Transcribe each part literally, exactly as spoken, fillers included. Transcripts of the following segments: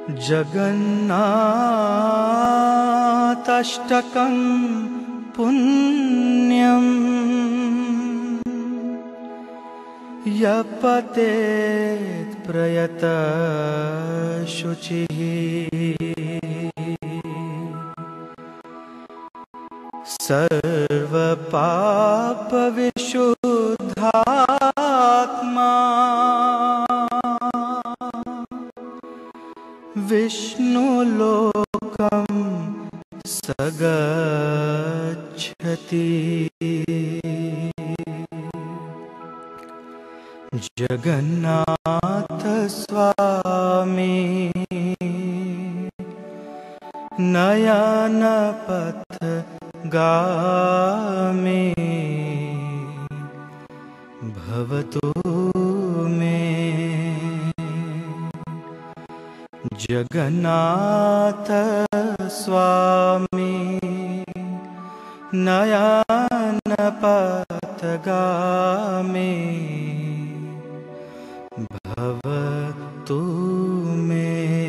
जगन्नाथाष्टकं पुण्यं यः पठेत् प्रयतः शुचिः सर्वपापविशुद्धात्मा विष्णुलोकं सगच्छति। जगन्नाथ स्वामी नयनपथगामी भवतु मे। जगन्नाथ स्वामी नयनपथगामी भवतु मे।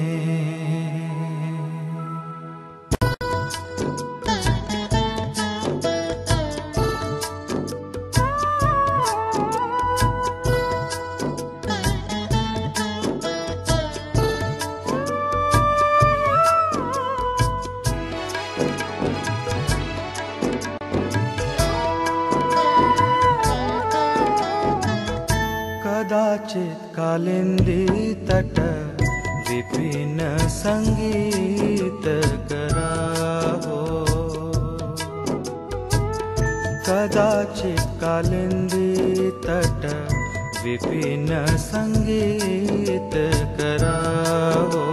कदाचित् कालिंदी तट विपिन संगीत करावो। कदाचित् कालिंदी तट विपिन संगीत करावो।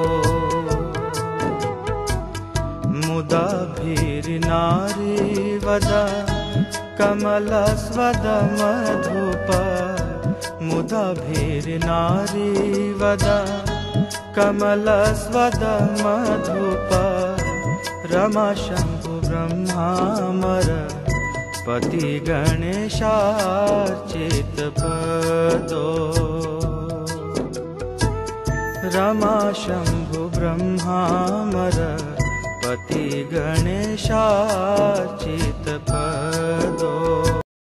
मुदा भीरि नारी वदा कमलस्वद मधुप। मुदा भीरि नारी वदा कमलस्वद मधुप। रमा शंभु ब्रह्मामर पति गणेशार्चित पदो। रमा शंभु ब्रह्मामर पति गणेशार्चित पदो।